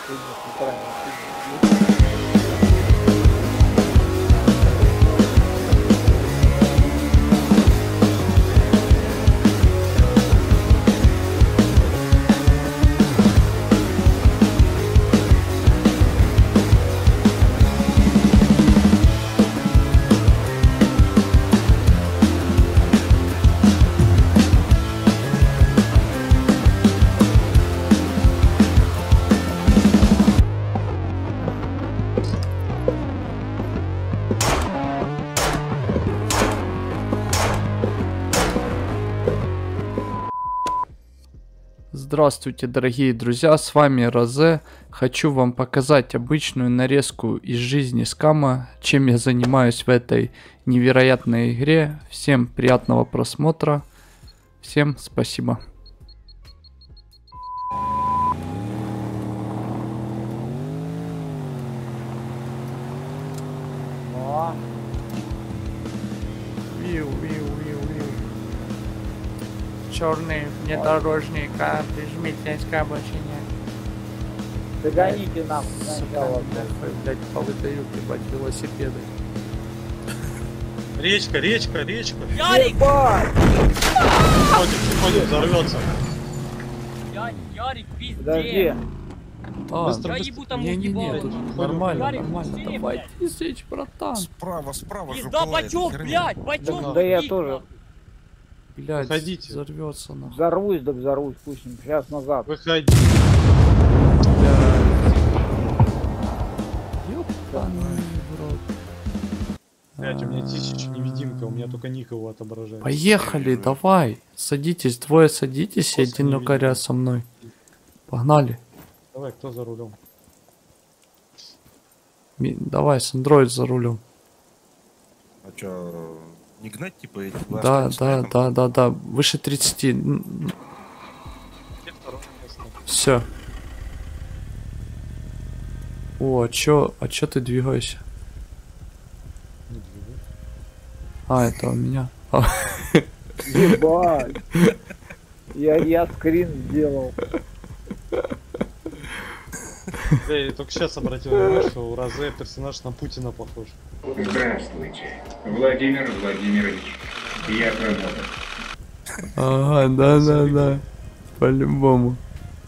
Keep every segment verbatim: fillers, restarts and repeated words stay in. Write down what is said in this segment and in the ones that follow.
Здравствуйте, дорогие друзья, с вами Розе. Хочу вам показать обычную нарезку из жизни скама, чем я занимаюсь в этой невероятной игре. Всем приятного просмотра, всем спасибо. Черный внедорожник, а прижмите к обочине. Догоните нам сначала. Блять, повыдают, ебать, велосипеды. Речка, речка, речка. Ярик! Ходим, ходим, взорвется. Я, Ярик, пиздец. Подожди. А, Быстро, Я быстро. ебу там не, не, не, уебал. тут нормально, Ярик, нормально, быстрее, давай, блядь. тысяч, братан. Справа, справа же Пизда, пылает, бачок, херня. блядь, бачок. Да, да я тоже Блять, Выходите. взорвется нахуй. взорвусь, да взорвусь, пусть не. Сейчас назад. Выходи. Ёбаный в рот. Блять, у меня тысяча невидимка, у меня только ник его отображает. Поехали, давай. Садитесь, двое садитесь и Просто один не укоря видно. со мной. Погнали. Давай, кто за рулем? Ми- Давай, с андроид за рулем. А чё, не гнать типа эти? вы Да, останетесь да, на этом? да, да, да. Выше тридцати. Где второе место? Все. О, а чё, а чё ты двигаешься? Не двигай. А, это у меня. А, Ебать. Я, я скрин сделал. Бля, я только сейчас обратил внимание, что у Розе персонаж на Путина похож. Здравствуйте, Владимир Владимирович. Я промоутер. ага, да, да, да. По-любому.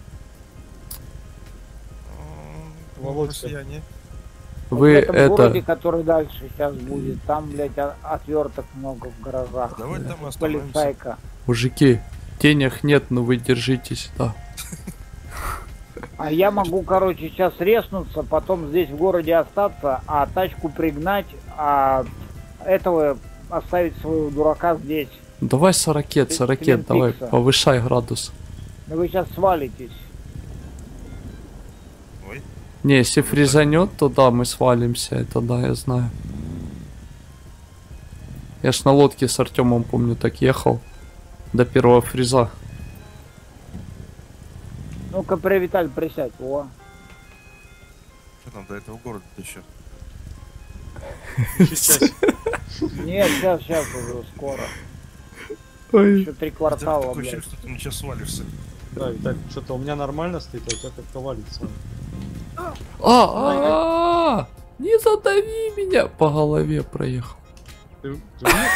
М, Володька. россияне. Вы в этом это... городе, который дальше сейчас будет, там, блядь, о- отверток много в гаражах. Давай там остановимся. Полицайка. Мужики, денег нет, но вы держитесь, да. А я могу, короче, сейчас резнуться, потом здесь в городе остаться, а тачку пригнать, а этого оставить своего дурака здесь. Давай с ракет, с ракет, давай, Твин Пикса. повышай градус. Но вы сейчас свалитесь. Ой, Не, если фризанет, то да, мы свалимся, это да, я знаю. Я ж на лодке с Артемом, помню, так ехал. До первого фриза. Ну-ка, Привиталь, присядь. О. что там до этого города еще? Сейчас. Нет, сейчас, сейчас уже скоро. Ой. Еще три квартала, Такое блядь. ощущение, что ты сейчас свалишься. Да, Виталий, что-то у меня нормально стоит, а у тебя как-то валится. А, а, а, не задави меня! По голове проехал. Ты, ты умеешь?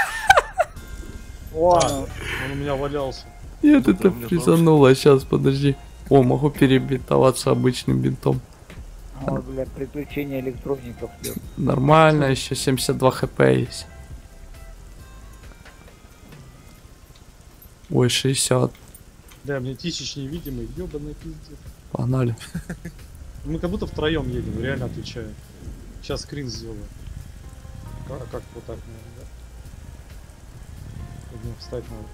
О, А, ну, он у меня валялся. Нет, Да, это у меня фризануло, сейчас, подожди. О, могу перебинтоваться обычным бинтом. вот, блядь, приключения электроников. Блядь. Нормально, еще семьдесят два хп есть. Ой, шестьдесят. Да, мне тысяч невидимый, ебаный пиздец. Погнали. Мы как будто втроем едем, реально отвечаю. Сейчас скрин сделаю. Как, как вот так, наверное, да? Тут мне встать надо.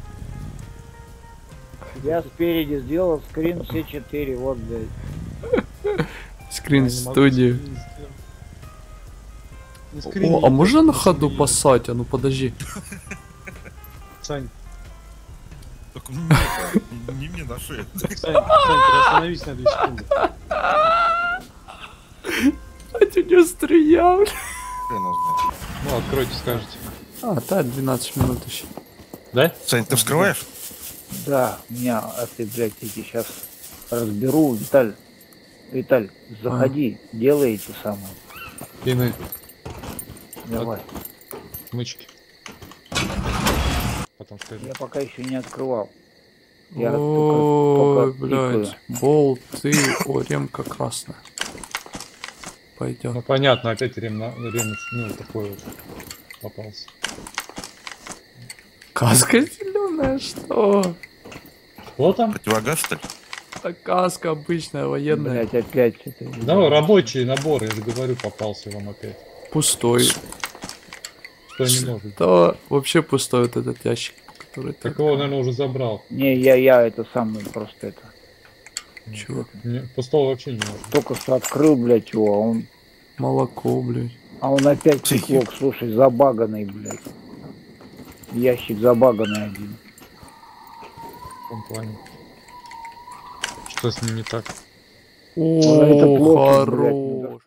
Я спереди сделал скрин все четыре, вот, блядь. Скрин Я не могу студии. скрин сделать. Ну, скрин О, а не можно так, на не ходу скрин. поссать? А ну подожди. Сань, Только мне, это, не мне на шею. Сань, Сань, ты остановись на две секунды. Батя не стрелял. Хрен его знает. Ну, откройте, скажете. А, да, двенадцать минут еще. Да? Сань, ты вскрываешь? Да, меня, а ты, блядь, эти сейчас разберу, Виталь. Виталь, заходи, делай эти самые. Пины, Давай. смычки. Потом скажи. Я пока еще не открывал. Я Ой, только, только блядь. Болты. О, ремка красная. Ну Пойдет. понятно, опять рем, на- рем ну, такой вот попался. Каска зеленая, что? Кто там? Противогаз, что ли? Это каска обычная, военная. Блять, опять это. Да, рабочий набор, я же говорю, попался вам опять. Пустой. Что не может. Да, вообще пустой вот этот ящик, который Так так. его, наверное, уже забрал. Не, я, я это самое просто это. Чего? Не, пустого вообще не может. Только что открыл, блять, его, а он. Молоко, блядь. А он опять чехлок, слушай, забаганный, блять. Ящик забаганный один. В каком плане? Что с ним не так? это О, плохо, хорош.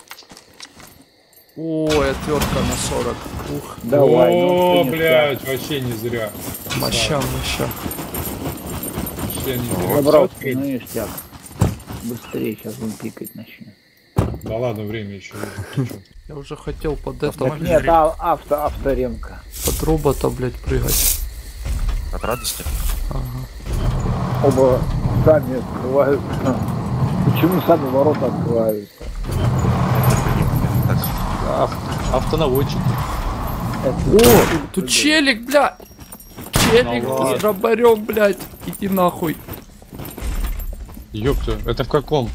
Ой, отвертка на сорок. Ух, Давай, О, ну что блядь, вообще не зря. моща, моща. Вообще не зря. Забрал, Всё ну открыть? ништяк. Быстрее, сейчас он пикать начнет. Да ладно, время еще есть. Я уже хотел под это, Автомобиль. блядь, Нет, а, авто, авторемка. под робота, блядь, прыгать. От радости. Оба сами открываются. Почему сами ворота открываются? Так, Ав- Автонаводчик. О, тут челик, бля! Челик Ну ладно. с дробарем, блядь. Иди нахуй. Ёпта, это в каком?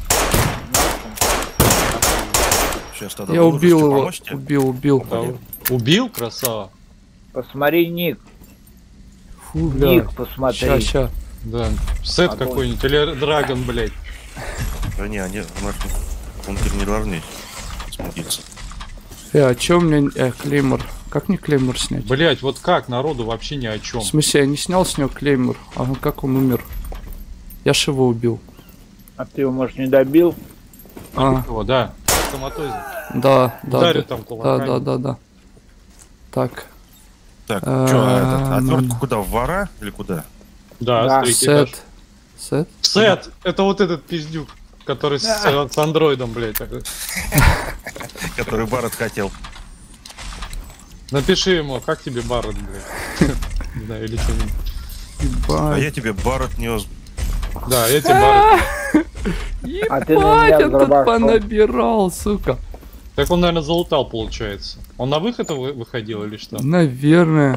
сейчас надо Я выложить, убил что, его. помочь тебе? Убил, убил. Да, убил, красава? Посмотри ник. Фу, бля. Ник посмотри. Ща, ща. Да, сет Огонь. какой-нибудь, или Драгон, блядь. Да не, они, он не должны смутиться. Э, а чё мне... Э, клеймор. Как мне клеймор снять? Блядь, вот как народу вообще ни о чем. В смысле, я не снял с него клеймор. А как он умер? Я ж его убил. А ты его, может, не добил? А, О, да, стоматозе. да, да. Ударит Да, там да, кулаками. да, да, да. Так. Так, А, что, этот, ну, отвертку ну. куда, в вора или куда? Да, Да. с третий этаж. Сет. Сет? Сет, это вот этот пиздюк, который с, э, с андроидом, блядь. такой. Который Барретт хотел. Напиши ему, как тебе Барретт, блядь. Не знаю, или что-нибудь. А Ебать. я тебе Барретт нес. Да, я тебе Барретт. А ты на меня Ебать, он тут дробашом. понабирал, сука. Так он, наверное, залутал, получается. Он на выход вы- выходил или что? Наверное.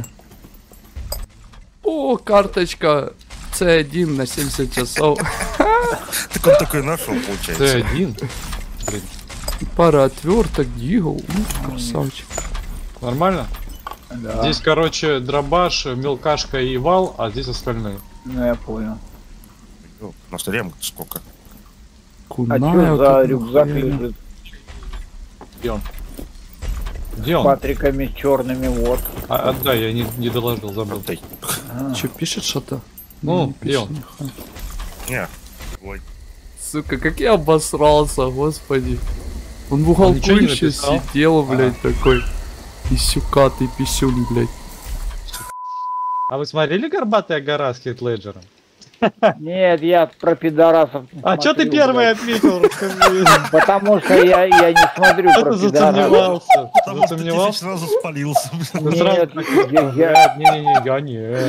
О, карточка С один на семьдесят часов. Так он такой нашел, получается. Ты один? Блин, Пара отверток, дигл. Ну, красавчик. нормально? Да. Здесь, короче, дробаш, мелкашка и вал, а здесь остальные. Ну, я понял. Ну, у нас ремка сколько? А Куная, что за как рюкзак нахуя. лежит Где он? Где с он? патриками черными? Вот. А, отдай, я не, не доложил, забыл. Отдай. А, Чё, пишет что-то? Ну, Не где пишет он? нихуя. Не. Ой. Сука, как я обосрался, господи. Он в уголку ничего не еще написал? сидел, блядь, такой. Писюкатый писюн, блядь. А вы смотрели «Горбатая гора» с Хит Леджером? Нет, я про пидорасов не А чё ты смотрю, первый блядь. ответил? Расскажи. Потому что я, я не смотрю Что про ты пидорасов. засомневался? Потому что ты Засомневался? сразу спалился. Ну, Нет, сразу я, я, Не-не-не, я не.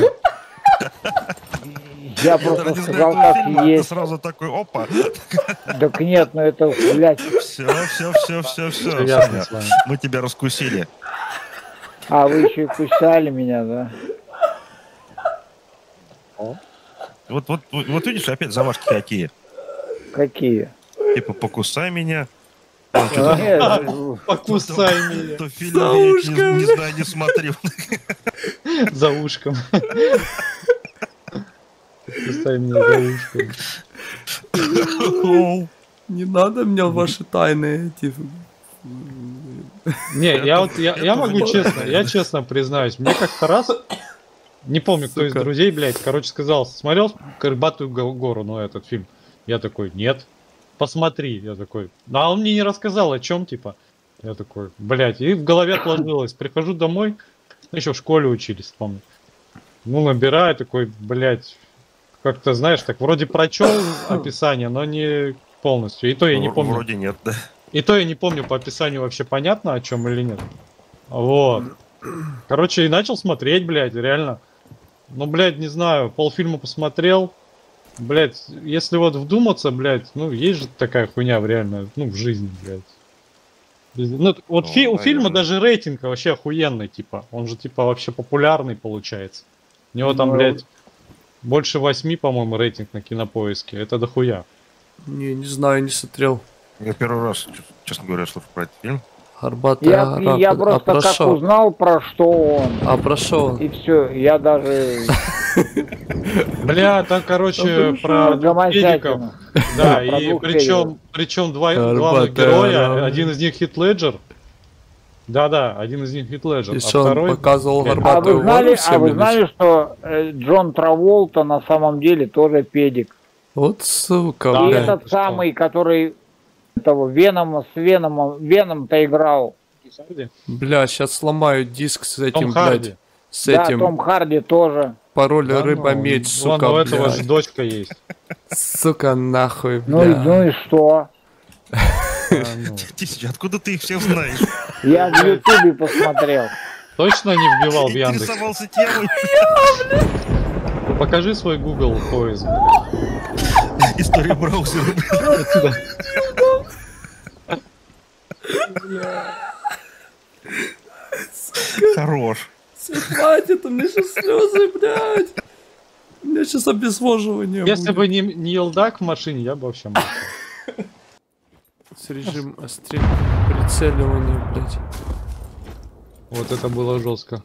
я Я просто даже не сказал, знаю этого как фильма, а ты есть. сразу такой, опа. Так нет, ну это, блядь. Все, все, все, все, Всё все. ясно с вами. Мы тебя раскусили. А вы еще и кусали меня, да? Вот, вот, вот, вот видишь, опять замашки какие. Какие? Типа покусай меня. Нет, Покусай меня То фильм я не, не знаю, не смотрел. за ушком. Покусай меня за ушком. Не надо мне ваши тайны эти. Не, я вот, я, это я могу уже честно, понятно. я честно признаюсь, мне как-то раз, не помню, кто из Сука. друзей, блядь, короче, сказал, смотрел «Горбатую го- гору», ну, этот фильм. Я такой, нет, посмотри. Я такой, ну, а он мне не рассказал, о чем, типа. Я такой, блядь, и в голове отложилось. Прихожу домой, еще в школе учились, помню. Ну, набираю, такой, блядь, как-то, знаешь, так, вроде прочел описание, но не полностью. И то я не В- помню. Вроде нет, да. И то я не помню по описанию вообще понятно о чем или нет. Вот. Короче, и начал смотреть, блядь, реально. Ну, блядь, не знаю, полфильма посмотрел. Блядь, если вот вдуматься, блядь, ну, есть же такая хуйня в реально, ну, в жизни, блядь. Ну, вот Ну, фи- у фильма наверное. даже рейтинг вообще охуенный, типа. Он же, типа, вообще популярный получается. У него там, Ну, блядь, больше восьми, по-моему, рейтинг на Кинопоиске. Это дохуя. Не, не знаю, не смотрел. Я первый раз, ч- честно говоря, слышу про этот фильм. Горбатая Я, гора. я а просто про как шо? узнал, про что он. А про шо он? И все, я даже Бля, там, короче, про двух педиков. гомосятину. Да, Про и двух причем, причем два Горбатая главных гора. героя, один из них Хит Леджер. Да-да, один из них Хит Леджер. И А что, он второй... показывал блядь, А горбатую вы знали, гору а всем вы или знали, что э, Джон Траволта на самом деле тоже педик? Вот сука, Да, И блядь. этот что? самый, который этого Венома с Веномом, Веном-то играл. Бля, сейчас сломаю диск с этим, Том Харди. блядь. С Да, этим Том Харди тоже. пароль Да рыба ну, медь, вон сука, у этого блядь. же дочка есть. Сука, нахуй, Ну, и- бля. ну и что? А, ну. Тисяч, откуда ты их всех знаешь? Я в Ютубе посмотрел. Точно не вбивал в Яндекс? Интересовался темой. Покажи свой Google поиск. История браузера. Хорош. Хватит, у меня сейчас слезы, блядь. У меня сейчас обезвоживание Если будет. бы не, не елдак в машине, я бы вообще мог. С режим острин прицеливания, блядь. Вот это было жестко.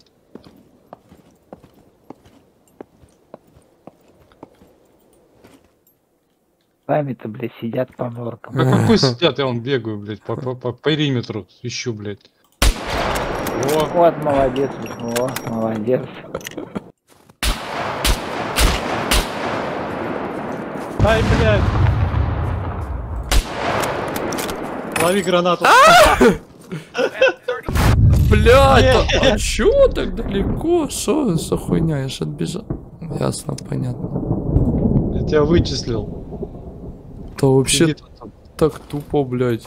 Сами-то, блядь, сидят по норкам. Да какой сидят, я вон бегаю, блядь, по, по, по периметру ищу, блядь. О, Вот, молодец, о, молодец. ай, блядь. Лови гранату. Блядь, а, а чё так далеко? Что за хуйня? Я ж отбежал. Ясно, понятно. Я тебя вычислил. То вообще Сидит он там. так тупо, блядь.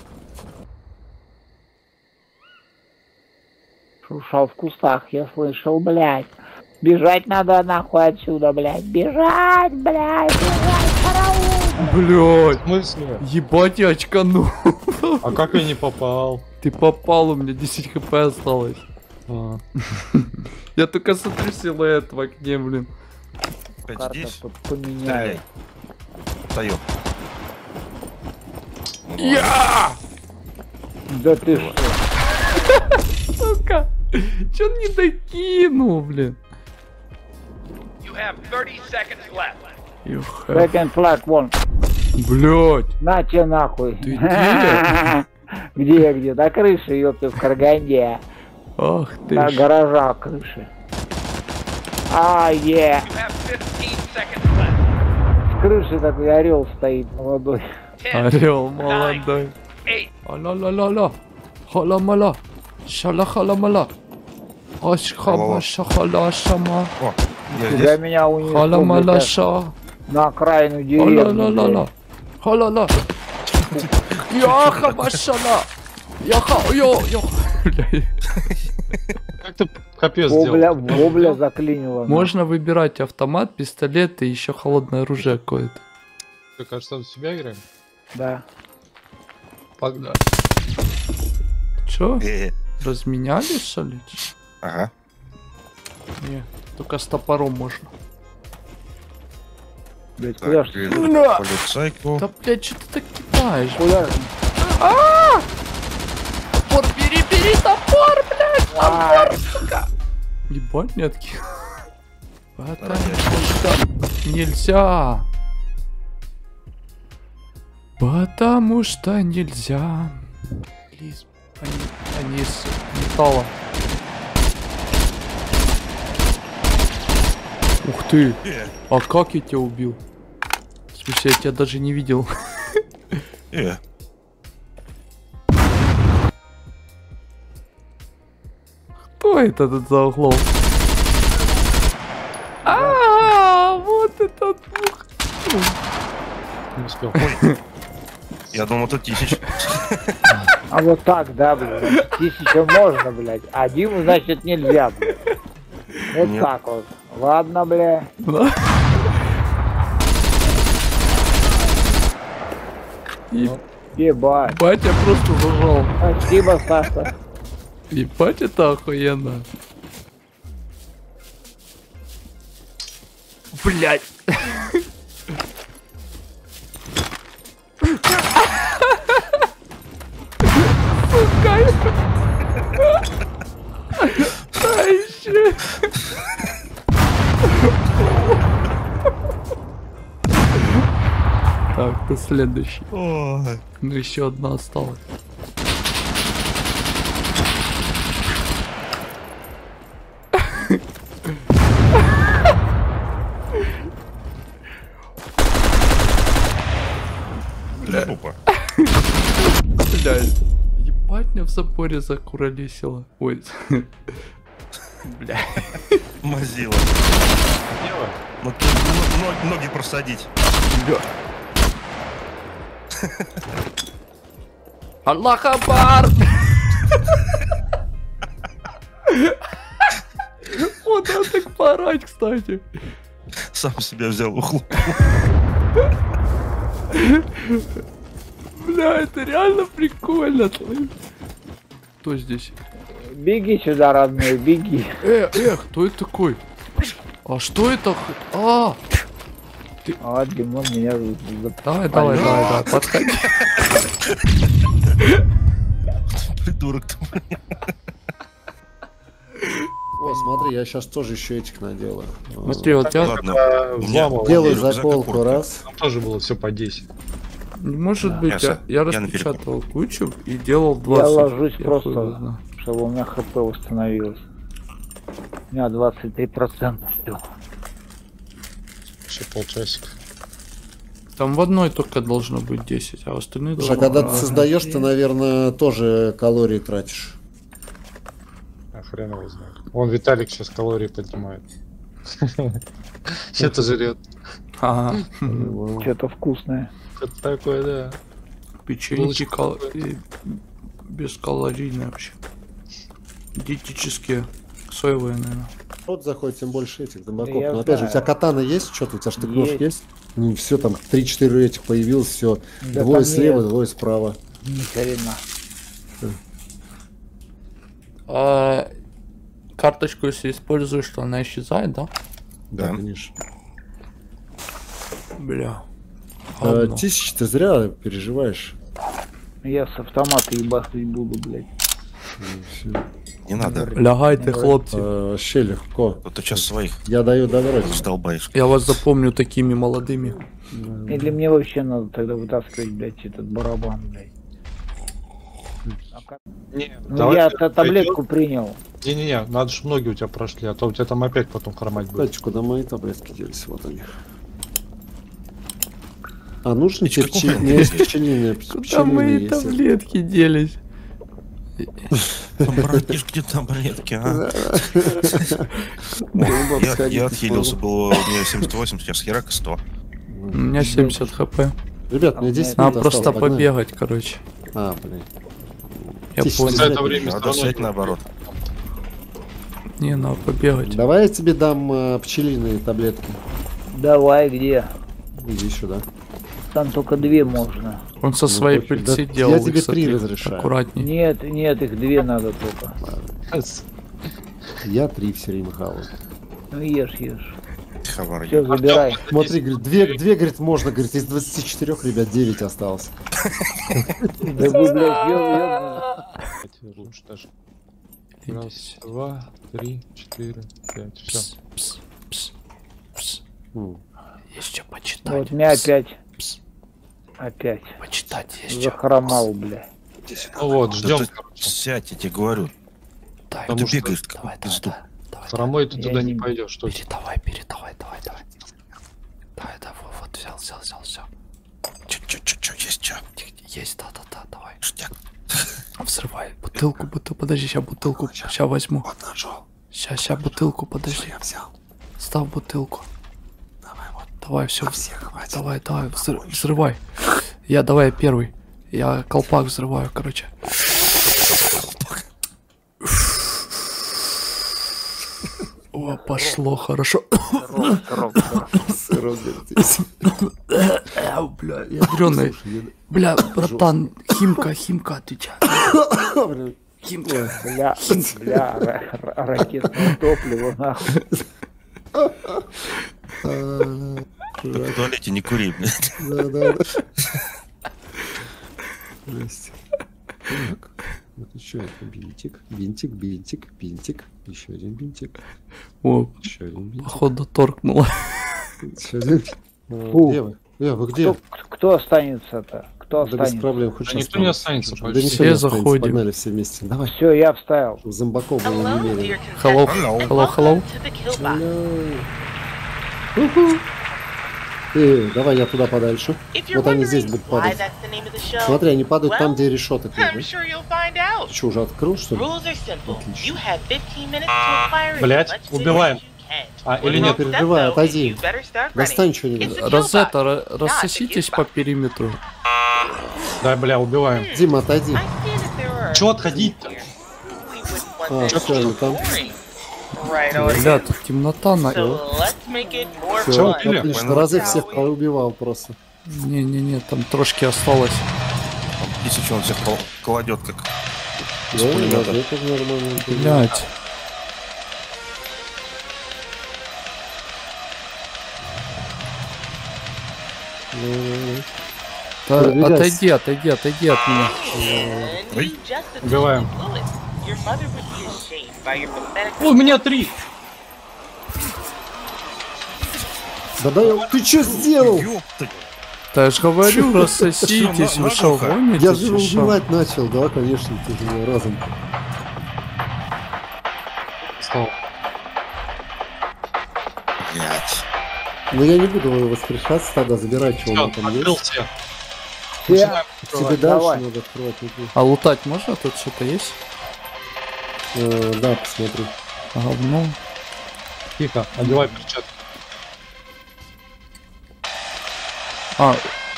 Шуршал в кустах, я слышал, блядь. Бежать надо нахуй отсюда, блядь. Бежать, блядь, бежать, караул. Блядь, В смысле? ебать я очканул. А как я не попал? Ты попал, у меня десять хп осталось. А. Я только смотрю силуэт в окне, блин. Опять Карта здесь. тут поменяет. Стреляй. Встаю. Я! Да ты что? Сука! Чё он не докинул, блин? You have thirty seconds left. You have- Second flag, вон. Блядь! На тебе нахуй. Ты где? Где, где? На крыше, ёпта, в Караганде. Ах ты На ж. гаражах крыши. А, е. You have fifteen seconds left. С крыши такой орел стоит молодой. Ten, Орел молодой. eight, Аля-ля-ля-ля. Халамала. Шала-халамала. Ашхама шахала шама. О, я Тебя здесь. меня унесло, Халамала блядь, ша. на окраину деревни. Аля-ля-ля-ля. Хала-ла. Яха машала. Яха. Йо, йо. Блядь. Как ты капец Вобля, сделал? вобля заклинило. Можно выбирать автомат, пистолет и еще холодное оружие какое-то. Ты, кажется, в себя играем? Да. Погнали. Чё? Э, Разменяли, что ли? Ага. Не, только с топором можно. Блядь, куда Так, ж э, Бля! полицайку. Да, блядь, что ты так кидаешь? Куда? Топор, бери, бери топор, блядь! А, Ебать, не откинул. Потому что нельзя. Потому что нельзя. Лиз, они, они из металла. Ух ты, Э, а как я тебя убил? В смысле, я тебя даже не видел. э. Кто это тут за углом? А, вот этот ух. Не успел. Я думал, тут тысяч. А вот так, да, блядь. Тысяча можно, блядь. А Диму, значит, нельзя, блядь. Вот Нет. так вот. Ладно, бля. И Ебать. батя просто зажал. Спасибо, Саша. Ебать, это охуенно. Блять. Сука. Да еще. Так, кто следующий? Ой. Ну еще одна осталась. Опа. Блядь. Ебать, мне в запоре закуролесило. Ой. Бля. Мазила. Дело. Ну, тут но- ноги просадить. Аллах Акбар! Вот надо так поорать, кстати. Сам себя взял ухлоп. Бля, это реально прикольно. Кто здесь? Беги сюда, родной, беги. Э, э, кто это такой? А что это? х- А! А, Димон меня за- Давай, давай, давай, давай, подходи. Придурок-то. О, смотри, я сейчас тоже еще этих наделаю. Смотри, вот я... Ладно. А, У меня- взламывал. Делаю рюкзак заколку куртка. раз. Там тоже было все по десять. Может быть, Я я, с- я я на распечатал кучу и делал двадцать. Я ложусь хуй просто, его знает. чтобы у меня хп восстановилось. У меня двадцать три процента всё. Еще полчасика. Там в одной только должно быть десять, а в остальные Слушай, а должно когда ты быть. создаешь, ты, наверное, тоже калории тратишь. А хрен его знает. Вон Виталик сейчас калории поднимает. Это жрет. Ага. Что-то вкусное. Это такое, да. Печеньки кал... и бескалорийные вообще. Диетические. Соевые, наверное. Вот заходит, тем больше этих дымаков. Я Но опять же, у тебя знаю. катана есть? Что-то у тебя штык-нож Есть. есть? Ну все, там три-четыре этих появилось, все. Да Двое там слева, нет. двое справа. Ни хрена. А, карточку, если используешь, то она исчезает, да? Да, Да. конечно. Бля. А, Ладно. тысячи ты зря переживаешь. Я с автомата ебашить буду, блядь. Ну, всё. Не надо. Лягайте, хлопцы. А, вообще легко. А то сейчас своих Я даю добро. задолбаешь. Я вас запомню такими молодыми. Или мне вообще надо тогда вытаскивать, блядь, этот барабан, блядь. Не, Ну я та- таблетку принял. Не-не-не, надо, чтобы ноги у тебя прошли, а то у тебя там опять потом хромать будет. Кстати, куда мои таблетки делись? Вот они. А нужно Ничего перчи... такого Не, нет. есть печенины. Куда мои таблетки делись? Братишь, где таблетки, а? Я, я отхилился, было у меня семьдесят восемь, сейчас херак и сто. У меня семьдесят хп. Ребят, мне десять Надо минут просто осталось, погнали. побегать, короче. А, блин. Я Тысяча понял. За это Нет, время Надо всё равно взять наоборот. Не, надо побегать. Давай я тебе дам э, пчелиные таблетки. Давай, где? Иди сюда. Там только две можно. Он со своей очень. пыльцы Да делал. я их, тебе смотри, три разрешаю. Аккуратней. Нет, нет, их две надо только. Я три все время хаваю. Ну ешь, ешь. Хавар. Все, забирай. Смотри, говорит, две, две, говорит, можно, говорит, из двадцати четырёх, ребят, девять осталось. Да вы, блядь, ё- Давайте лучше даже. Раз, два, три, четыре, пять. Все. Пс, пс, пс, пс. М. Есть что ё- почитать. Вот меня опять, Пс, опять почитать есть что. захромал, бля. Ну вот, Да ждем. ты сядь, я тебе говорю. Дай, Ты Потому что- бегаешь, как давай, в давай, пизду. давай, давай. Хромой ты Я туда не- не пойдешь, что Передавай, передавай, давай, давай. Давай, давай, вот, вот, взял, взял, взял, все. Чё, чё, чё, чё, есть чё? Есть, да, да, да, давай. Штяк. Взрывай. Бутылку, бутылку, подожди, сейчас бутылку. Сейчас возьму. Вот ножом. Сейчас, сейчас бутылку, подожди. Я взял. Ставь бутылку. Давай вот. Давай, все. Всех хватит. Давай, давай, взры- взрывай. Я, давай, я первый. Я колпак взрываю, короче. О, пошло хорошо. Бля, ядрёный. Бля, братан, химка, химка, отвечай. Химка. Бля, бля, ра- ракетное топливо, нахуй. В туалете не кури, блядь. Да, да, да. Здрасте. Так, вот еще один бинтик, бинтик, бинтик, бинтик, еще один бинтик, О, еще один бинтик, походу торкнуло. еще один. Фу. Где вы? Э, вы где? Кто, кто останется-то? Кто Да без останется? проблем, хоть Да сейчас никто не останется. останется Да больше. никто Все не останется, заходим. погнали все вместе. Давай, Все, я вставил. чтобы зомбаков было Hello, немерено. dear Hello, contestants, and hello, hello. welcome to the kill box. Уху. Э, давай я туда подальше. If you're Вот они здесь wondering будут why падать. that's the name of the show, Смотри, они падают там, well, где решеток нет, I'm да? sure you'll find out. Че, уже открыл, что ли? Rules are simple. Отлично. You have fifteen minutes to acquire as Блядь, much food убиваем. as you can. А, или One нет? wrong step, Переживай, though, отойди. and you better start running. Достань It's что-нибудь. a kill Розетта, box, ра- not a рассоситесь kill по box. периметру. Да, бля, убиваем. Дима, отойди. I stand if there were Чего отходить-то? here. We wouldn't want А, this все, to они be там. boring. Right on. Бля, тут темнота на... So let's make it more Все, Чё, fun. убили? отлично, разы всех поубивал просто. Не-не-не, там трошки осталось. Тысячу он всех кол- кладет, как из Да, да, пулемета. это нормально. Блять. Ну, Да, Продвигайся. отойди, отойди, отойди от меня. And Ой. you just Убиваем. blew it. Your mother would be ashamed by your pathetic. О, у меня три! Да дай, я- ты что сделал? Ёпта. Да я ж говорю, рассоситесь, Чё, вы что, наглухо? гоните? Я же его чё, шо? убивать начал, да, конечно, ты же меня разом. Стол. Блядь. Но я не буду воскрешаться тогда, забирать, что у Все, меня там открыл есть. все. Все, Начинаем Тебе открывать. дальше Давай. надо открывать. иди. А лутать можно? Тут что-то есть? Э, да, посмотри. Говно. Тихо, одевай перчатки. А,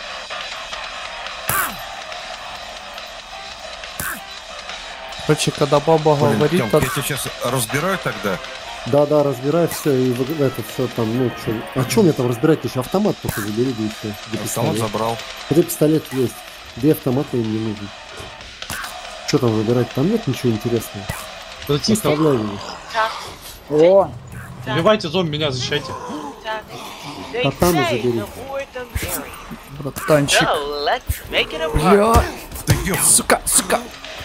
короче, когда баба Блин, говорит, Тём, от- я тебя сейчас разбираю тогда. Да, да, разбирай все и в- это все там, ну что. А что мне там разбирать еще? Автомат только забери, да и все. Где Автомат пистолет? забрал. Где пистолет есть? Где автомат им не нужен? Что там выбирать? Там нет ничего интересного. Да тихо. Оставляй меня. Talk, о, Убивайте зомби, меня защищайте. talk. They Катану say забери. the more the merrier. братанчик. So let's make it a party. Бля, Да ёп. сука, сука.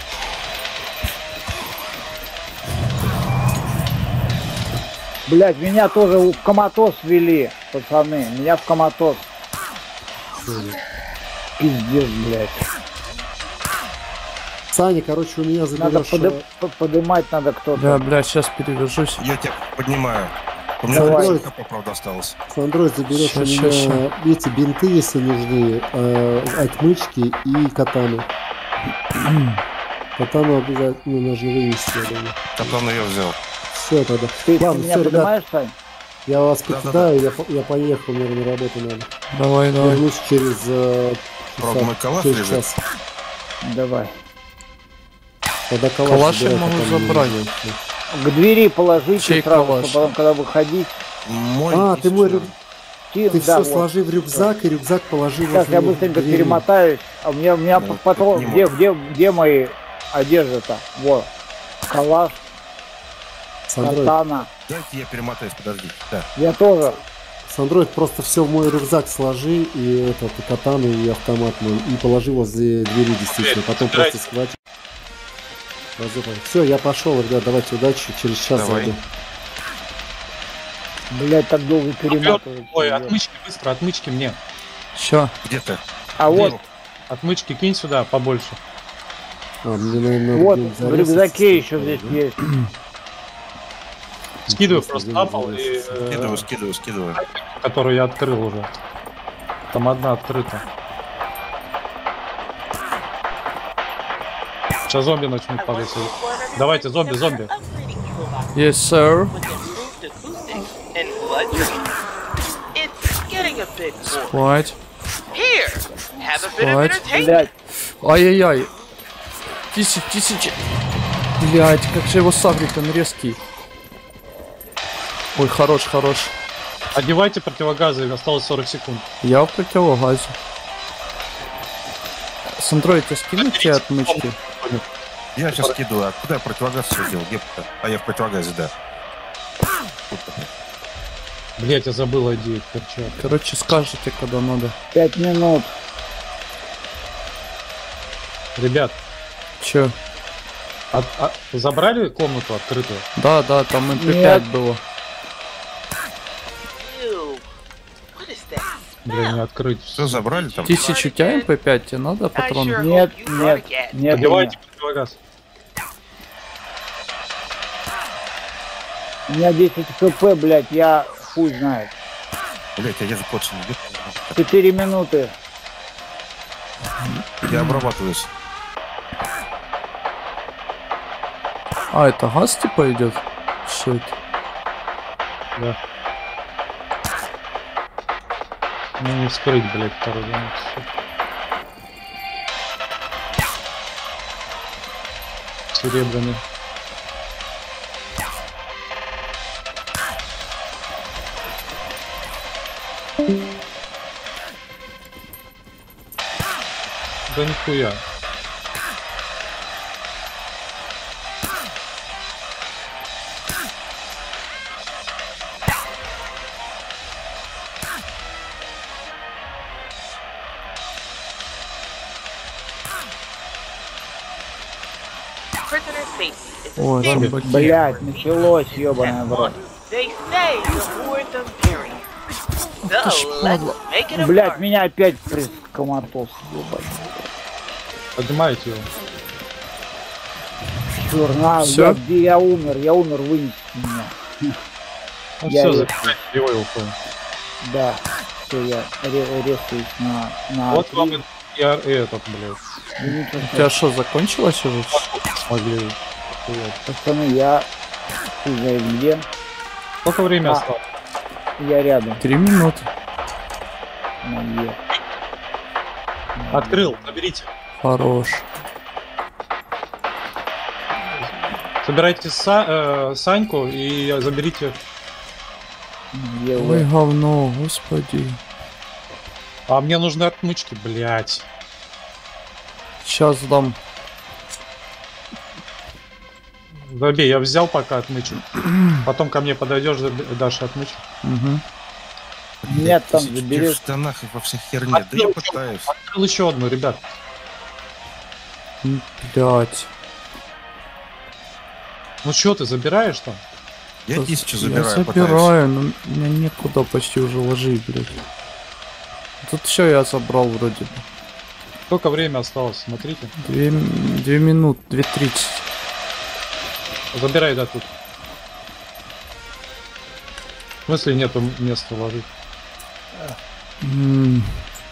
блядь, меня тоже в коматоз ввели, пацаны. Меня в коматоз. Пиздец, блядь. Саня, короче, у меня Надо заберешь... поды- э, по- подымать надо кто-то. Бля, бля, сейчас перевяжусь. Я тебя поднимаю. У меня Давай. тридцать хп, правда, осталось. С Андроид заберешь Ща, у ща, меня эти бинты, если нужны, э, отмычки и катану. Катану обязательно нужно вывести, я думаю. Катану я взял. Все тогда. Ты Ладно, меня все, ребят, поднимаешь, Сань? я вас Да-да-да. покидаю, я, по- я поехал, мне на работу надо. Давай, давай. Вернусь через э, Правда, часа- мой калаш через лежит. час. Давай. Тогда калаш, Калаш я забирай, могу потом не забрать. нужно. К двери положите Чей сразу, калаш? чтобы потом, когда выходить. Мой А, ты мой рюк... Ти- Ты да, все вот. сложи в рюкзак, и рюкзак положи Сейчас возле я быстренько двери. перемотаюсь. А у меня, у меня Ну, патрон. не Где, где, где мои одежды-то? Вот. Калаш, С Android. катана. Дайте я перемотаюсь, подожди. Да. Я тоже. С Android просто все в мой рюкзак сложи, и этот, и катану, и автомат мой, и положи возле двери, действительно. Потом просто схватишь. Все, я пошел, ребят, давайте удачи, через час Давай. зайду. Блять, так долго перематывать. Ой, отмычки быстро, отмычки мне. Все. Где ты? А вот, Отмычки кинь сюда побольше. А, мне, наверное, вот, где-нибудь в зарезаться рюкзаке еще стоит, здесь да? есть. Скидываю Интересно, просто где на пол, и, зарезаться? э, Скидываю, скидываю, скидываю. которую я открыл уже. Там одна открыта. Сейчас зомби начнут I падать. want to inform everyone Давайте, зомби, that зомби. we're upgrading kill boxes Yes, sir. with improved acoustics and blood drain. It's getting a bit boring. Хватит. Here, have a bit of What? entertainment. Блять, Ай-яй-яй. Тысяч, тысячи. Блять, как же его сагрить, он резкий. Ой, хорош, хорош. Одевайте противогазы, осталось сорок секунд. Я в противогазе. С андроида скинуть отмычки? Я сейчас скидываю. А куда я противогаз все делал? Где? А я в противогазе, да. Блять, я забыл одеть перчатки. Короче, скажете, когда надо. Пять минут. Ребят, Че? а, а, забрали комнату открытую? Да, да, там эм пэ пять было. Ew. What is that? Бля, не открыть. Все забрали там? Тысячу у тебя эм пэ пять, тебе надо I патрон? sure Нет, hope you brought нет, a cat. нет. Одевайте противогаз. У меня десять хп, блядь, я хуй знает. Блять, я же кот не идет. Четыре минуты. Я обрабатываюсь. А, это газ типа идет? Что это? Да. Ну не вскрыть, блять, второй замок. Серебряный. Да нихуя. Prisoner safety is a Ой, standard. зомбаки. Блядь, началось, ебаная в рот. They say the war is imperial. So let's make it a Блядь, party. меня опять прискоматос, ебать. Поднимайте его. Чёрт, на, Всё? я, где я умер, я умер, вынести меня. Ну Я все, его- закрывайте его и уходим. Да, все, я ре- резаюсь на, на Вот три. вам и я и этот, блядь, Извините, У тебя что, закончилось уже? смогли. Охуеть. пацаны, я хуй знает где, Сколько времени А. осталось? я рядом. Три минуты. На Е. Открыл, заберите. Хорош. Собирайте Са- э, Саньку и заберите. На Е, Ой, В. говно, господи. А мне нужны отмычки, блядь. Сейчас дам. Забей, я взял пока отмычек. Потом ко мне подойдешь, заб- дашь отмычек. Угу. Нет, там Тысячи заберешь. в штанах и во всех херне. Да я пытаюсь. Открыл еще одну, ребят. Блять. Ну что ты забираешь там? Я тысячу Я забираю, пытаюсь. забираю, но меня некуда почти уже ложить, блять. Тут все я забрал вроде бы. Сколько время осталось? Смотрите. Две, м- две минуты, две тридцать. Забирай, да, тут. В смысле нету места ложить? М.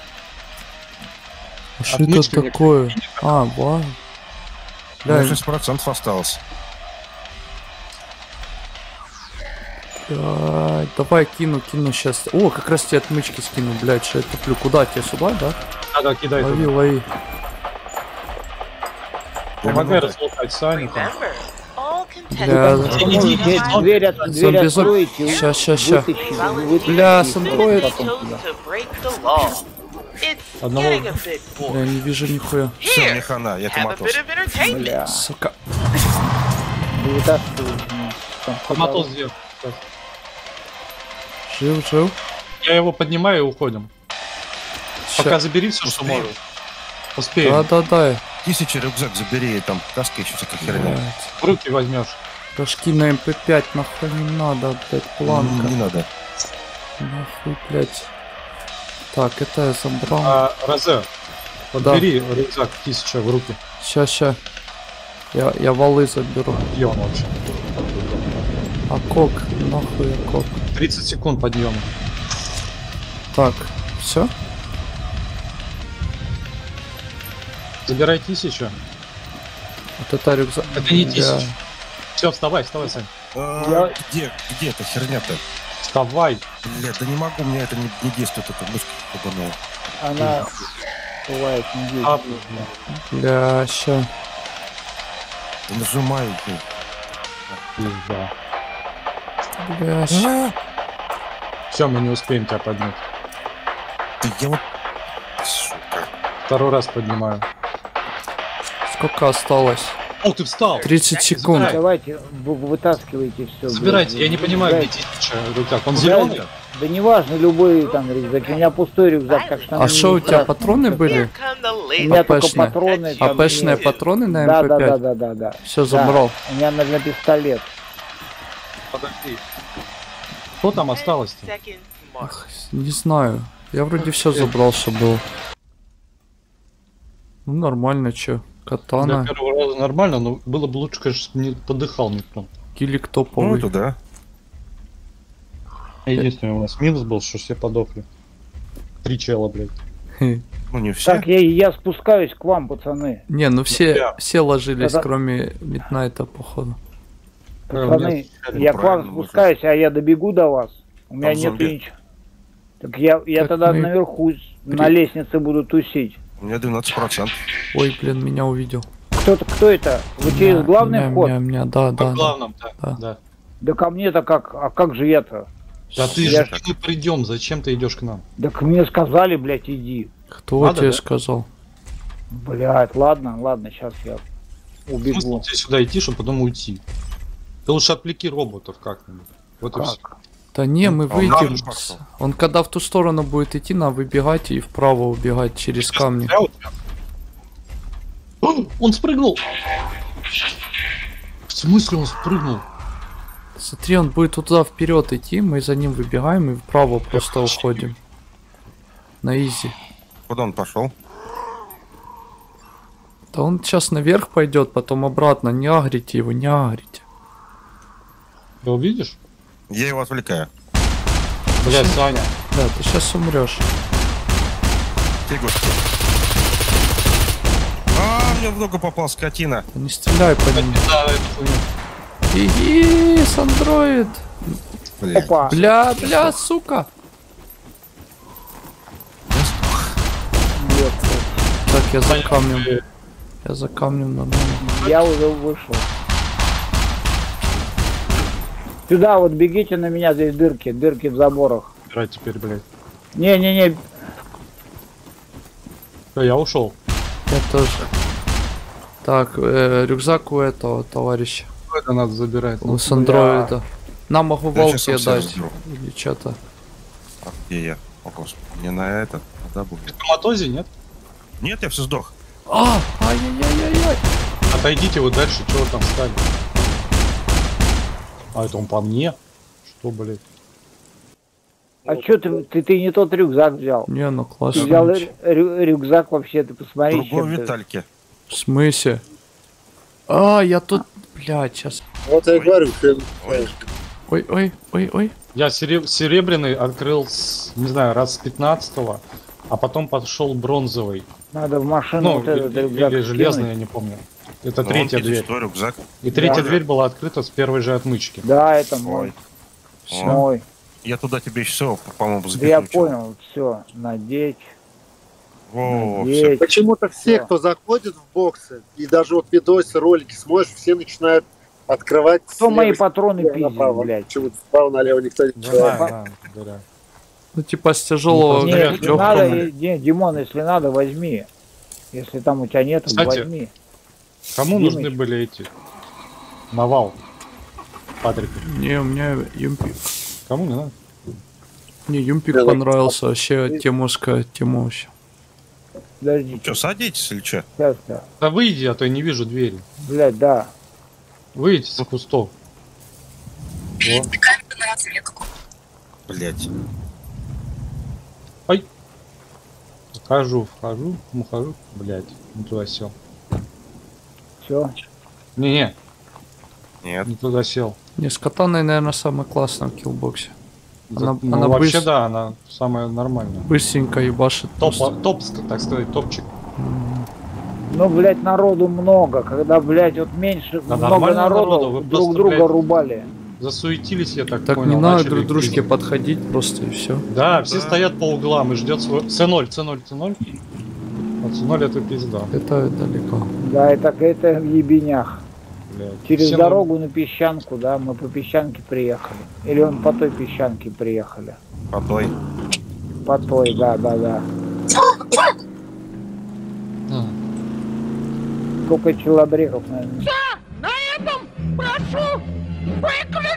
А что это Отмычки мне такое? А, вау. У меня Бля, шесть процентов осталось. блядь, давай кину, кину сейчас. О, как раз тебе отмычки скину, блядь, что я туплю. Куда тебе, сюда, да? Надо кидай Лови, туда. лови. Помогай разлутать Саню там. Remember, all Бля, contestants Иди, Можете иди, иди. дверь, от- дверь Зомби, зомби. откроете, Ща, ща, ща. вытащите, volunteers Бля, вытащите сандроид. потом chose сюда. to break the law. It's Одного- getting a bit Бля, boring. не вижу нихуя. Все, Here, мне хана, я have a коматос. bit of entertainment. Бля, Сука. вытаскивайте меня. Там Коматоз ходовой. сделал. Сейчас. Жив, жив. Я его поднимаю и уходим. Пока Ща. забери все, что Успеем? можешь. Успеем. Да-да-да. Тысяча рюкзак забери, и там каска еще всякая херня. Блядь. В руки возьмешь. Рожки на эм пэ пять нахуй не надо, блядь, планка. Не надо. Нахуй, блядь. Так, это я забрал. А, Розе, Да. подбери рюкзак тысяча в руки. Ща, ща. Я, я валы заберу. Где он вообще? А кок, нахуй я кок. тридцать секунд подъема. Так, все? Забирай тысячу. Вот это рюкзак. Это не Бля. тысяча. Все, вставай, вставай, Сань. А, Я- Где, где эта херня-то? Вставай. Бля, да не могу, мне это не, не действует, эта мышка ебаная. Она бывает не А, Бля, ща. Нажимаю. пизда. Бля, ща. Все, мы не успеем тебя поднять. Я вот... Сука. Второй раз поднимаю. Сколько осталось? О, ты встал! тридцать секунд. Забирай. Давайте, вы- вытаскивайте все. Забирайте, я не понимаю, где тысяча рюкзак. Он зеленый? Да неважно, любой там рюкзак. У меня пустой рюкзак, так что... А нам что, не у тебя страшно. патроны были? Here come the У ladies. меня только АПшные. патроны. там АПшные нет. патроны на Да, эм пэ да, да, пять? да, да, да. Все, Да, забрал. у меня на, на пистолет. Подожди. Что там осталось-то? Second mark. Ах, не знаю. Я вроде все забрал, что было. Ну нормально, чё. Для Катана. первого раза нормально, но было бы лучше, конечно, чтобы не подыхал никто. Килик Ну, топовый. это да. Единственный у нас минус был, что все подохли. Три чела, блядь. Ну, не все. Так, я, я спускаюсь к вам, пацаны. Не, ну все, я. все ложились, Это- кроме Миднайта, походу. Пацаны, Э, я к вам правильно, спускаюсь, а я добегу до вас. У меня Там нет зомби. ничего. Так я, я Так тогда мы- наверху с- на лестнице буду тусить. У меня двенадцать процентов. Ой, блин, меня увидел. Кто-то, кто это? Вы через Меня, главный меня, вход? Меня, меня, да, По да, да. главном, да. Да. Да, Да ко мне-то как? А как же я-то? да ты Я- же мы придем, зачем ты идешь к нам? Так мне сказали, блядь, иди. Кто Надо, тебе да? сказал? Блядь, ладно, ладно, сейчас я Смысл убегу. тебе сюда идти, чтобы потом уйти? Ты лучше отвлеки роботов как-нибудь. Вот и всё. Как? Да не, мы А он выйдем. дальше пошел. Он когда в ту сторону будет идти, надо выбегать и вправо убегать через камни. Я вот- О, Он спрыгнул! В смысле он спрыгнул? Смотри, он будет туда вперед идти, мы за ним выбегаем и вправо просто уходим. На изи. Куда он пошел? Да он сейчас наверх пойдет, потом обратно. Не агрите его, не агрите. Ты увидишь? Я его отвлекаю. Блядь, Саня. Да, ты сейчас умрешь. Фигушки. А, мне в ногу попал скотина. Да не стреляй по нему. Да, эту хуйню. Иги, андроид. Блядь. Опа. Бля, бля, сука. Нет, Так, я за камнем. Я за камнем нормально. я уже вышел. Сюда вот бегите на меня, здесь дырки, дырки в заборах. Играй теперь, блядь. Не-не-не, Всё, я ушел. Я тоже. Так, э, рюкзак у этого товарища. Это надо забирать. У с андроида. На, могу Я волки щас сам себя дать. разберу. Или что-то. А где я? О, господи. Не на этот, а будет. В коматозе, нет? Нет, я все сдох. А, ай-яй-яй-яй-яй. Отойдите вы дальше, чего там стали? А это он по мне? Что, блядь? а чё ты, ты, ты не тот рюкзак взял? Не, ну Ты классно. взял рю- рю- рюкзак вообще, ты посмотри, Другой чем ты- Витальки. В смысле? А, я тут... Блядь, сейчас. Вот я и говорю, хрен. Ой. Ой, ой, ой, ой. Я сереб- серебряный открыл с, не знаю, раз с пятнадцатого, а потом пошел бронзовый. Надо в машину Ну, вот этот или, рюкзак или железный, скинуть. я не помню. Это Ну, третья он дверь. пятистой рюкзак. И третья Да. дверь была открыта с первой же отмычки. Да, это мой. Ой. Всё. Мой. Я туда тебе еще, по-моему, Да я запихну. понял, все, надеть. Во, надеть. все. Почему-то все, Всё. кто заходит в боксы, и даже вот видосы, ролики смотришь, все начинают открывать... Кто слева мои патроны слева пиздит, направо. блядь? Почему-то справа налево никто не Да, читает. да, да. Ну, типа с тяжелого Не, Не, Лёгкому. если легкому. надо, э, не, Димон, если надо, возьми. Если там у тебя нет, Кстати, возьми. Кому Димыч. нужны были эти? Навал. Патрик. Не, у меня юмпик. Кому не надо? Мне юмпик Да, понравился, вообще темушка, тема вообще. Подожди, Что, садитесь или что? сейчас, да. Да выйди, а то я не вижу двери. Блядь, да. Выйдите с кустов. Во. Блять. Ай. Вхожу, вхожу, ухожу. Блять, не туда сел. Все. Не-не, Нет. не туда сел. Не, с катаной, наверное, самое классное в киллбоксе. Она- ну, она вообще быс- да, она самая нормальная. Быстренько ебашит. Топ, просто. топ, так сказать, топчик. Ну, блядь, народу много. Когда, блядь, вот меньше, Да много нормально народу народу, вы друг просто, друга блядь, рубали. Засуетились, я так, Так понял. не надо начали друг дружке пиздить. подходить просто и все. Да, все стоят по углам и ждет свой... С ноль, С ноль, С ноль. Отсунули это пизда. Это далеко. Да, это это в ебенях. Блядь. Через Все дорогу на песчанку, да, мы по песчанке приехали. Или он по той песчанке приехали. По той. По той, да, да, да. А, Сколько челобреков, наверное. На этом прошу прекратить!